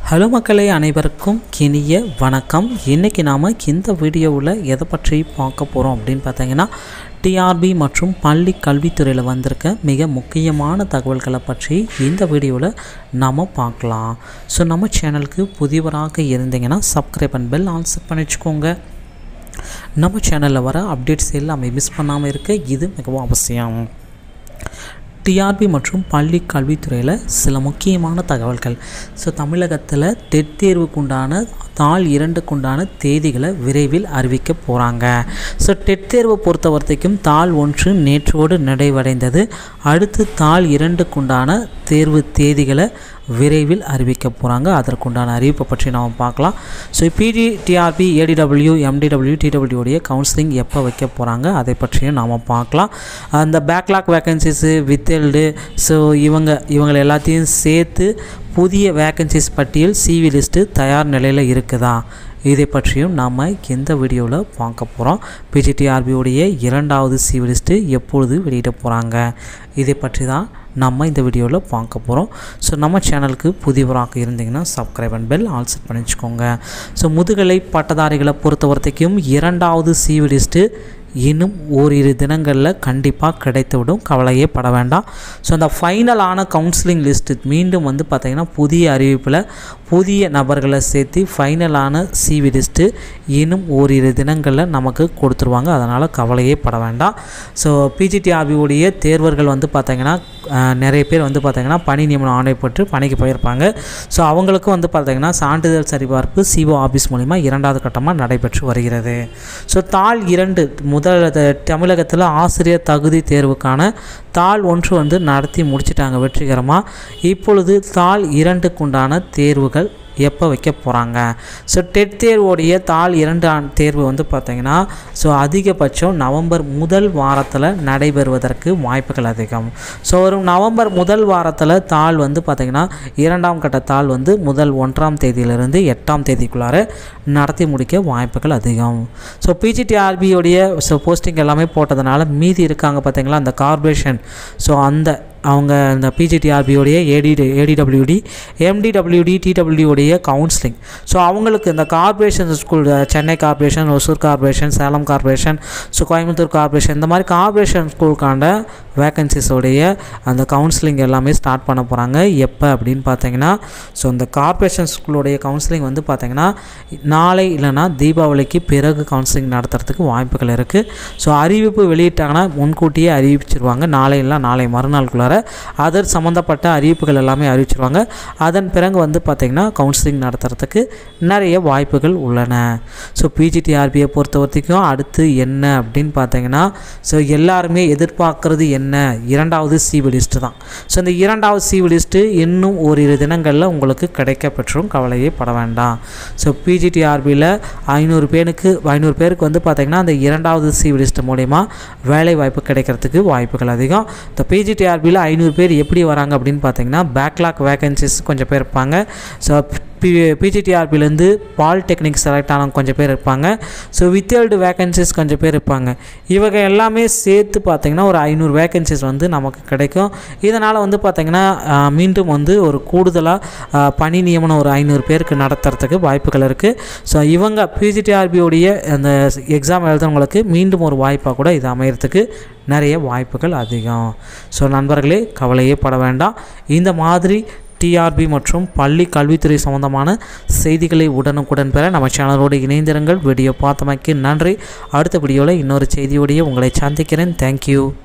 Hello மக்களே, அனைவருக்கும் இனிய வணக்கம். இன்றைக்கி நாம் இந்த வீடியோவில் எதை பற்றி பார்க்க போகிறோம் அப்படின்னு பார்த்தீங்கன்னா, டிஆர்பி மற்றும் பள்ளி கல்வித்துறையில் வந்திருக்க மிக முக்கியமான தகவல்களை பற்றி இந்த வீடியோவில் நாம் பார்க்கலாம். ஸோ நம்ம சேனலுக்கு புதியவராக இருந்தீங்கன்னா subscribe and bell all set பண்ணி வச்சுக்கோங்க. நம்ம சேனலில் வர அப்டேட்ஸ் எல்லாமே மிஸ் பண்ணாமல் இருக்க இது மிகவும் அவசியம். டிஆர்பி மற்றும் பள்ளி கல்வித்துறையில் சில முக்கியமான தகவல்கள். ஸோ தமிழகத்தில் டெட் தேர்வுக்குண்டான தாள் 2க்குண்டான தேதிகளை விரைவில் அறிவிக்க போகிறாங்க. ஸோ டெட் தேர்வை பொறுத்த வரைக்கும் தாள் 1 நேற்றோடு நிறைவடைந்தது. அடுத்து தாள் 2க்குண்டான தேர்வு தேதிகளை விரைவில் அறிவிக்க போகிறாங்க. அதற்குண்டான அறிவிப்பை பற்றி நாம் பார்க்கலாம். So PG, TRB, ADW, MTW, டிடபிள்யூடைய கவுன்சிலிங் எப்போ வைக்க போகிறாங்க அதை பற்றியும் நாம் பார்க்கலாம். அந்த பேக்லாக் வேக்கன்சிஸு, வித்தெல்டு, ஸோ இவங்களை எல்லாத்தையும் சேர்த்து புதிய வேக்கன்சிஸ் பட்டியல் சிவி லிஸ்ட்டு தயார் நிலையில் இருக்குதா, இதை பற்றியும் நாம் இந்த வீடியோவில் பார்க்க போகிறோம். பிஜிடிஆர்பியோடைய 2வது சிவி லிஸ்ட்டு எப்பொழுது வெளியிட போகிறாங்க, இதை பற்றி தான் நம்ம இந்த வீடியோவில் பார்க்க போகிறோம். ஸோ நம்ம சேனலுக்கு புதியவராக இருந்தீங்கன்னா subscribe and bell all set பண்ணி வச்சுக்கோங்க. ஸோ முதுகலை பட்டதாரிகளை பொறுத்த வரைக்கும் 2வது சிவி லிஸ்ட்டு இன்னும் ஓரிரு தினங்களில் கண்டிப்பாக கிடைத்துவிடும், கவலையே பட வேண்டாம். ஸோ அந்த ஃபைனலான கவுன்சிலிங் லிஸ்ட்டு மீண்டும் பார்த்திங்கன்னா புதிய அறிவிப்பில் புதிய நபர்களை சேர்த்து ஃபைனலான சிவி லிஸ்ட்டு இன்னும் ஓரிரு தினங்களில் நமக்கு கொடுத்துருவாங்க. அதனால் கவலையே பட வேண்டாம். ஸோ பிஜிடிஆர்பியுடைய தேர்வர்கள் பார்த்திங்கன்னா நிறைய பேர் பார்த்திங்கன்னா பணி நியமனம் ஆணை பெற்று பணிக்கு போயிருப்பாங்க. ஸோ அவங்களுக்கும் பார்த்திங்கன்னா சான்றிதழ் சரிபார்ப்பு சிஓ ஆஃபீஸ் மூலிமா 2வது கட்டமாக நடைபெற்று வருகிறது. ஸோ தாள் 2 தமிழகத்தில் ஆசிரியர் தகுதி தேர்வுக்கான தாள் 1 நடத்தி முடிச்சிட்டாங்க வெற்றிகரமாக. இப்பொழுது தாள் 2க்குண்டான தேர்வுகள் எப்போ வைக்க போகிறாங்க. ஸோ டெட் தேர்வோடைய தாள் 2 தேர்வு பார்த்திங்கன்னா ஸோ அதிகபட்சம் நவம்பர் முதல் வாரத்தில் நடைபெறுவதற்கு வாய்ப்புகள் அதிகம். ஸோ ஒரு நவம்பர் முதல் வாரத்தில் தாள் பார்த்திங்கன்னா 2ஆம் கட்ட தாள் முதல் 1ஆம் தேதியிலிருந்து 8ஆம் தேதிக்குள்ளார நடத்தி முடிக்க வாய்ப்புகள் அதிகம். ஸோ பிஜிடிஆர்பியோடைய போஸ்டிங் எல்லாமே போட்டதுனால மீதி இருக்காங்க பார்த்திங்களா அந்த கார்பரேஷன். ஸோ அவங்க இந்த பிஜிடிஆர்பியோடைய ஏடிடபிள்யூடி, எம்டிடபிள்யூடி, டிடபிள்யூடைய கவுன்சிலிங். ஸோ அவங்களுக்கு இந்த corporation school, Chennai corporation, Hosur corporation, Salem corporation, so Coimbatore corporation, இந்த மாதிரி கார்பரேஷன் ஸ்கூலுக்கான வேக்கன்சிஸோடைய அந்த கவுன்சிலிங் எல்லாமே ஸ்டார்ட் பண்ண போகிறாங்க. எப்போ அப்படின்னு பார்த்தீங்கன்னா ஸோ இந்த கார்பரேஷன் ஸ்கூலுடைய கவுன்சிலிங் பார்த்திங்கன்னா நாளை இல்லைனா தீபாவளிக்கு பிறகு கவுன்சிலிங் நடத்துறதுக்கு வாய்ப்புகள் இருக்குது. ஸோ அறிவிப்பு வெளியிட்டாங்கன்னா முன்கூட்டியே அறிவிச்சிருவாங்க. நாளை இல்லை நாளை மறுநாளுக்குள்ளார அதர் சம்மந்தப்பட்ட அறிவிப்புகள் எல்லாமே அறிவிச்சிருவாங்க. அதன் பிறகு பார்த்திங்கன்னா கவுன்சிலிங் நடத்துறதுக்கு நிறைய வாய்ப்புகள் உள்ளன. ஸோ பிஜிடிஆர்பியை பொறுத்த வரைக்கும் அடுத்து என்ன அப்படின்னு பார்த்தீங்கன்னா ஸோ எல்லாருமே எதிர்பார்க்குறது என்ன, 2வது சிவி லிஸ்ட்டு தான். ஸோ இந்த 2வது சிவி லிஸ்ட்டு இன்னும் ஓரிரு தினங்களில் உங்களுக்கு கிடைக்க பெற்றும் கவலையே பட வேண்டாம். ஸோ பிஜிடிஆர்பியில் 500 பேருக்கு பார்த்திங்கன்னா அந்த 2வது சிவி லிஸ்ட்டு மூலமா வேலை வாய்ப்பு கிடைக்கிறதுக்கு வாய்ப்புகள் அதிகம். இந்த பிஜிடிஆர்பியில் 500 பேர் எப்படி வராங்க அப்படின்னு பார்த்தீங்கன்னா பேக்லாக் வேக்கன்சிஸ் கொஞ்சம் பேர் இருப்பாங்க. ஸோ பிஜிடிஆர்பிலேருந்து பாலிடெக்னிக் செலக்ட் ஆனவங்க கொஞ்சம் பேர் இருப்பாங்க. ஸோ வித்தேல்டு வேக்கன்சிஸ் கொஞ்சம் பேர் இருப்பாங்க. இவங்க எல்லாமே சேர்த்து பார்த்திங்கன்னா ஒரு 500 வேக்கன்சிஸ் நமக்கு கிடைக்கும். இதனால் பார்த்திங்கன்னா மீண்டும் ஒரு கூடுதலாக பணி நியமனம் ஒரு 500 பேருக்கு நடத்துறதுக்கு வாய்ப்புகள் இருக்குது. ஸோ இவங்க பிஜிடிஆர்பியோடைய அந்த எக்ஸாம் எழுதுறவங்களுக்கு மீண்டும் ஒரு வாய்ப்பாக கூட இது அமையறதுக்கு நிறைய வாய்ப்புகள் அதிகம். ஸோ நண்பர்களே, கவலையே பட வேண்டாம். இந்த மாதிரி டிஆர்பி மற்றும் பள்ளி கல்வித்துறை சம்பந்தமான செய்திகளை உடனுக்குடன் பெற நம்ம சேனலோடு இணைந்திருங்கள். வீடியோ பார்த்தமைக்கு நன்றி. அடுத்த வீடியோவில் இன்னொரு செய்தியோடைய உங்களை சந்திக்கிறேன். தேங்க்யூ.